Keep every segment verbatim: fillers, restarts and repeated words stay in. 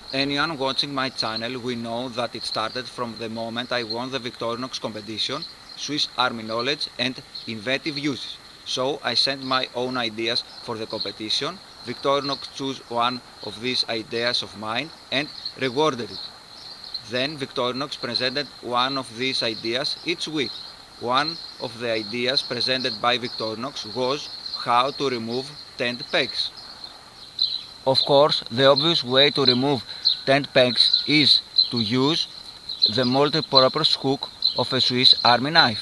Anyone watching my channel will know that it started from the moment I won the Victorinox competition, Swiss Army knowledge and inventive uses. So I sent my own ideas for the competition. Victorinox chose one of these ideas of mine and rewarded it. Then Victorinox presented one of these ideas each week. One of the ideas presented by Victorinox was how to remove tent pegs. Of course, the obvious way to remove tent pegs is to use the multi-purpose hook of a Swiss Army knife.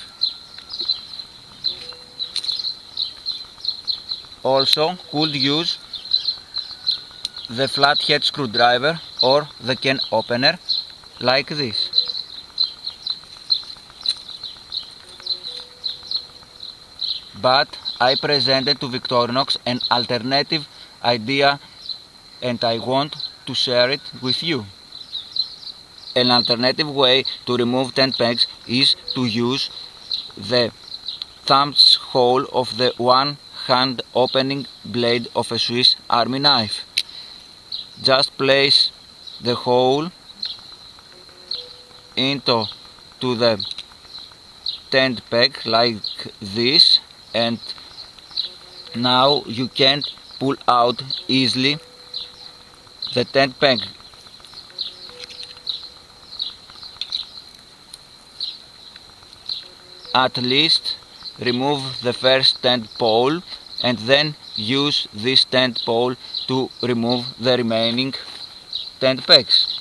Also, could use the flathead screwdriver or the can opener like this. But I presented to Victorinox an alternative idea and I want to share it with you. An alternative way to remove tent pegs is to use the thumb hole of the one hand opening blade of a Swiss Army knife. Just place the hole into to the tent peg like this, and now you can pull out easily the tent peg. At least remove the first tent pole and then use this tent pole to remove the remaining tent pegs.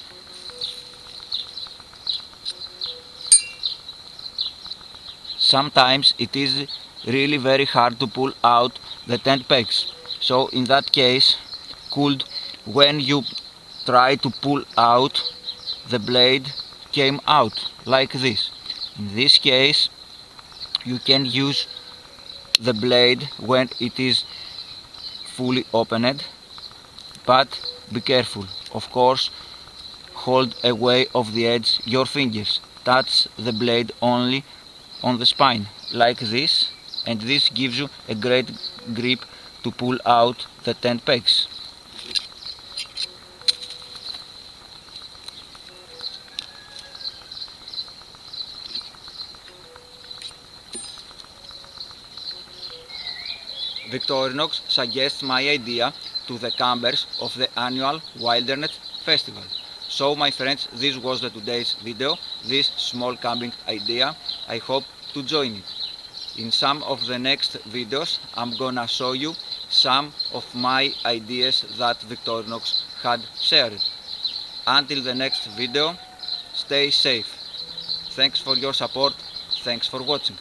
Sometimes it is really very hard to pull out the tent pegs, so in that case, could when you try to pull out, the blade came out like this. In this case, you can use the blade when it is fully opened, but be careful. Of course, hold away of the edge your fingers. Touch the blade only on the spine like this, and this gives you a great grip to pull out the tent pegs. Victorinox suggests my idea to the campers of the annual Wilderness Festival. So my friends, this was the today's video, this small camping idea. I hope to join it. In some of the next videos I'm gonna show you some of my ideas that Victorinox had shared. Until the next video, stay safe. Thanks for your support, thanks for watching.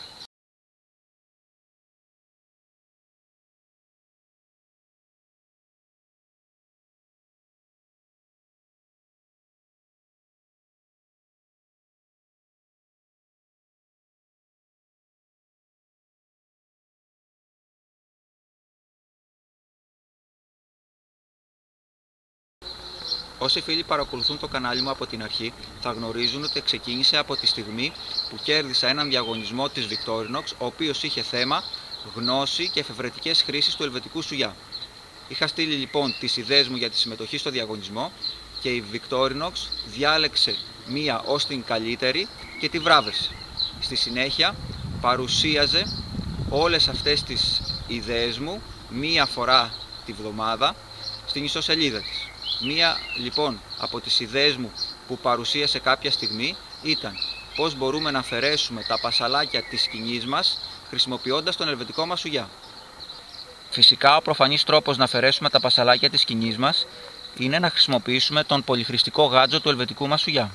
Όσοι φίλοι παρακολουθούν το κανάλι μου από την αρχή θα γνωρίζουν ότι ξεκίνησε από τη στιγμή που κέρδισα έναν διαγωνισμό της Victorinox, ο οποίος είχε θέμα γνώση και εφευρετικές χρήσεις του ελβετικού σουγιά. Είχα στείλει λοιπόν τις ιδέες μου για τη συμμετοχή στο διαγωνισμό και η Victorinox διάλεξε μία ως την καλύτερη και τη βράβευσε. Στη συνέχεια παρουσίαζε όλες αυτές τις ιδέες μου μία φορά τη βδομάδα στην ιστοσελίδα της. Μία λοιπόν από τις ιδέες μου που παρουσίασε κάποια στιγμή ήταν πώς μπορούμε να αφαιρέσουμε τα πασαλάκια της σκηνής μας χρησιμοποιώντας τον ελβετικό μας σουγιά. Φυσικά ο προφανής τρόπος να αφαιρέσουμε τα πασαλάκια της σκηνής μας είναι να χρησιμοποιήσουμε τον πολυχρηστικό γάντζο του ελβετικού μας σουγιά.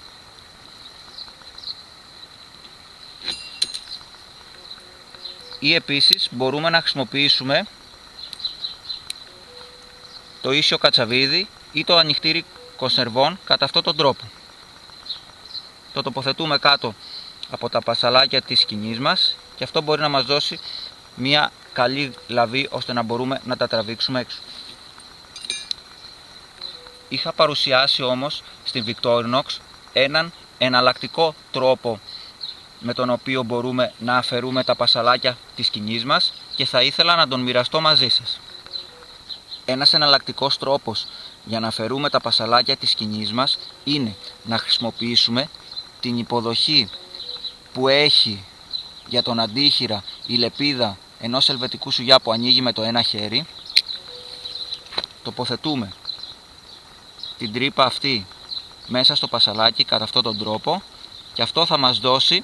Ή επίσης μπορούμε να χρησιμοποιήσουμε το ίσιο κατσαβίδι ή το ανοιχτήρι κονσερβών κατά αυτόν τον τρόπο. Το τοποθετούμε κάτω από τα πασαλάκια της σκηνής μας και αυτό μπορεί να μας δώσει μια καλή λαβή ώστε να μπορούμε να τα τραβήξουμε έξω. Είχα παρουσιάσει όμως στην Victorinox έναν εναλλακτικό τρόπο με τον οποίο μπορούμε να αφαιρούμε τα πασαλάκια της σκηνής μας και θα ήθελα να τον μοιραστώ μαζί σας. Ένας εναλλακτικός τρόπος για να αφαιρούμε τα πασαλάκια της σκηνής μας είναι να χρησιμοποιήσουμε την υποδοχή που έχει για τον αντίχειρα η λεπίδα ενός ελβετικού σουγιά που ανοίγει με το ένα χέρι. Τοποθετούμε την τρύπα αυτή μέσα στο πασαλάκι κατά αυτόν τον τρόπο και αυτό θα μας δώσει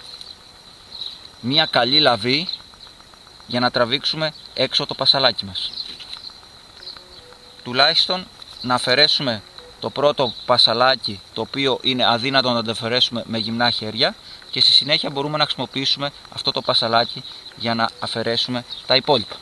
μια καλή λαβή για να τραβήξουμε έξω το πασαλάκι μας. Τουλάχιστον να αφαιρέσουμε το πρώτο πασαλάκι, το οποίο είναι αδύνατο να το αφαιρέσουμε με γυμνά χέρια, και στη συνέχεια μπορούμε να χρησιμοποιήσουμε αυτό το πασαλάκι για να αφαιρέσουμε τα υπόλοιπα.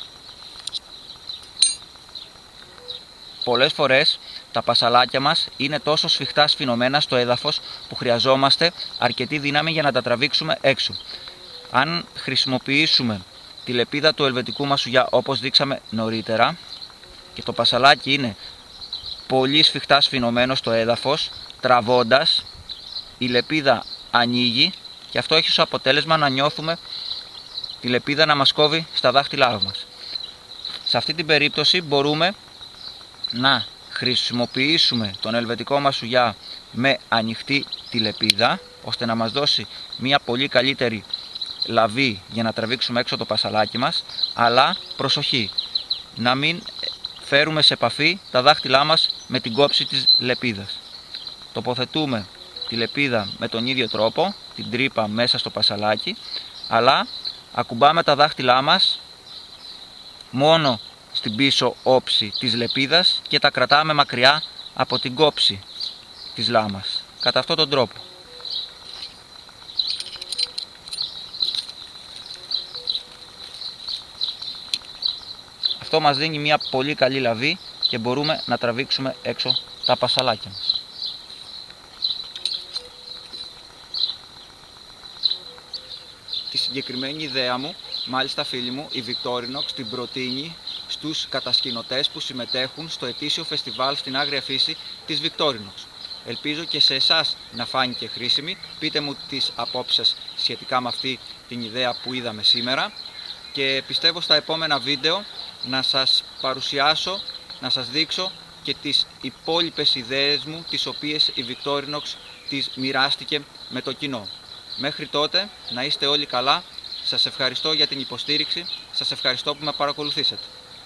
Πολλές φορές τα πασαλάκια μας είναι τόσο σφιχτά σφινωμένα στο έδαφος που χρειαζόμαστε αρκετή δύναμη για να τα τραβήξουμε έξω. Αν χρησιμοποιήσουμε τη λεπίδα του ελβετικού μας σουγιά όπως δείξαμε νωρίτερα και το πασαλάκι είναι πολύ σφιχτά σφινωμένο στο έδαφος, τραβώντας η λεπίδα ανοίγει και αυτό έχει ως αποτέλεσμα να νιώθουμε τη λεπίδα να μας κόβει στα δάχτυλά μας. Σε αυτή την περίπτωση μπορούμε να χρησιμοποιήσουμε τον ελβετικό μας σουγιά με ανοιχτή τη λεπίδα ώστε να μας δώσει μια πολύ καλύτερη λαβή για να τραβήξουμε έξω το πασαλάκι μας, αλλά προσοχή, να μην φέρουμε σε επαφή τα δάχτυλά μας με την κόψη της λεπίδας. Τοποθετούμε τη λεπίδα με τον ίδιο τρόπο, την τρύπα μέσα στο πασαλάκι, αλλά ακουμπάμε τα δάχτυλά μας μόνο στην πίσω όψη της λεπίδας και τα κρατάμε μακριά από την κόψη της λάμας. Κατά αυτόν τον τρόπο. Αυτό μας δίνει μια πολύ καλή λαβή και μπορούμε να τραβήξουμε έξω τα πασαλάκια μας. Τη συγκεκριμένη ιδέα μου, μάλιστα φίλοι μου, η Victorinox την προτείνει στους κατασκηνωτές που συμμετέχουν στο ετήσιο φεστιβάλ στην Άγρια Φύση της Victorinox. Ελπίζω και σε εσάς να φάνηκε χρήσιμη. Πείτε μου τις απόψεις σχετικά με αυτή την ιδέα που είδαμε σήμερα και πιστεύω στα επόμενα βίντεο να σας παρουσιάσω, να σας δείξω και τις υπόλοιπες ιδέες μου τις οποίες η Victorinox τις μοιράστηκε με το κοινό. Μέχρι τότε να είστε όλοι καλά, σας ευχαριστώ για την υποστήριξη, σας ευχαριστώ που με παρακολουθήσατε.